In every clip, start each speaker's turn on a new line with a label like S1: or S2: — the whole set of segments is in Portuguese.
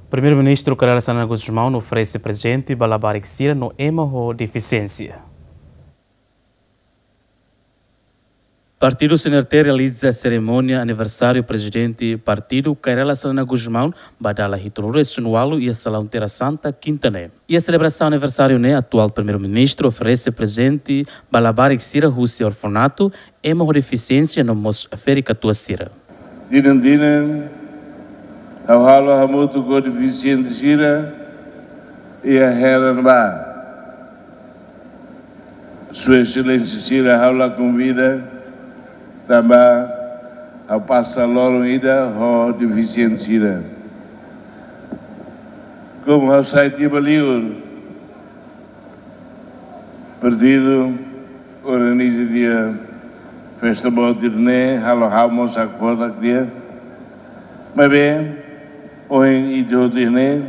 S1: Primeiro-Ministro Carlos Sana Guzmão oferece presente Balabarik Sira no emo deficiência. Partido CNRT realiza a cerimônia aniversário presidente partido Carlos Sana Guzmão badala hitunure sunualo e a salão Terra Santa Quintané. E a celebração aniversário né atual primeiro-ministro oferece presente Balabarik Sira Rússia orfanato emo deficiência no mos férica tua Sira.
S2: Ao halo hamutu com deficiente Sira e a Helen Ba. Sua Excelência Sira haula convida também ao passar loro ida ao deficiente Sira. Como ao site Baliur, partido organiza dia festival de Irné, halo hamos a corda dia. Mas bem, hoje ido de Irné,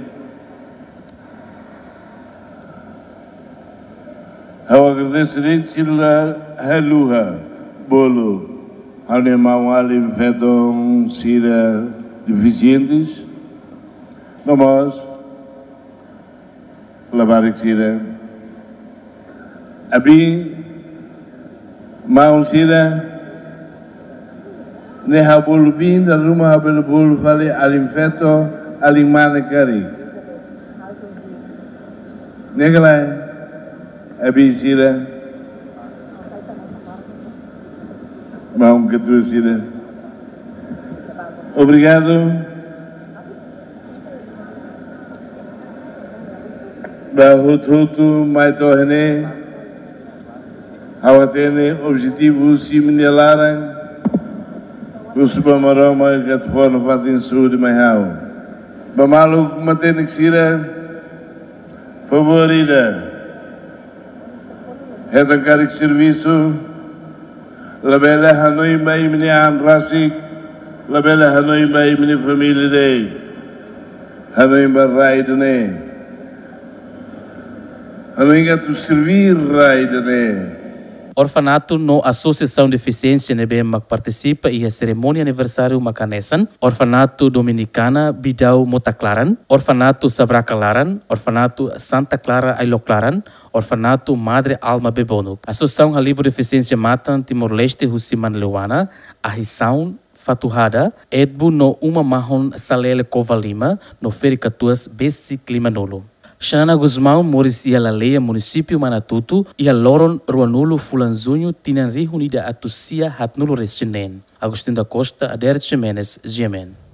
S2: eu agradeço a Haluha, Bolo, ao irmão Ali Fedon Sira deficientes, nós, Balabarik Sira, Abi, Mau Sira, ne habul bin da rumah habul bul vale alim feto alim mana kari negalai abi Sira mau ketua Sira obrigado bahutu mai tohne awatene objetivo similaran Kusba maroma kat forno fatin saúde mahau. Bamalu mantém que Sira favorita. É da cara de serviço. Labela Hanoi mai mini Rasik. Labela Hanoi mai mini família dele. Hanoi barai dene. Hanoi gato servir rai dene.
S1: Orfanato no Associação Deficiência NBM participa e a cerimônia aniversário macanesan, Orfanato Dominicana Bidau Motaclaran, Orfanato Sabracalaran, Orfanato Santa Clara Ailoclaran, Orfanato Madre Alma Bebono. Associação Halibo Deficiência Matan Timor-Leste Husiman Lewana, Ahisaun Fatuhada, Edbu no Uma Mahon Salele Covalima, no Fericatuas Besi Climanolo. Xanana Guzmão, Mauricia Laleia, município Manatutu, e a Loron Ruanulo Fulanzunho, Tinanri Unida Atucia Hatnulo Resinen. Agostinho da Costa, Adérito Jimenez, Gemen.